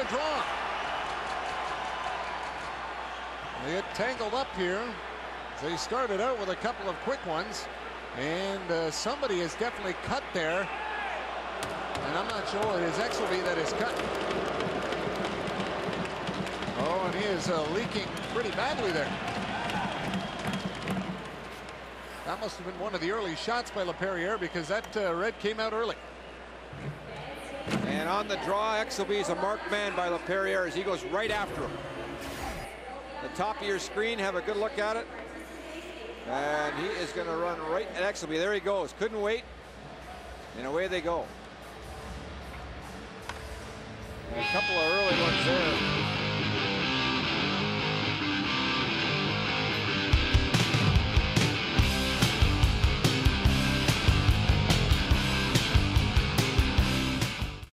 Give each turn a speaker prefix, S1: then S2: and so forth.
S1: the draw. They get tangled up here. They started out with a couple of quick ones, and somebody is definitely cut there. And I'm not sure it is Exelby that is cut. Oh, and he is leaking pretty badly there. That must have been one of the early shots by Laperriere, because that red came out early.
S2: And on the draw, Exelby is a marked man by Laperriere as he goes right after him. The top of your screen, have a good look at it. And he is going to run right at Exelby. There he goes. Couldn't wait. And away they go. And a couple of early ones there.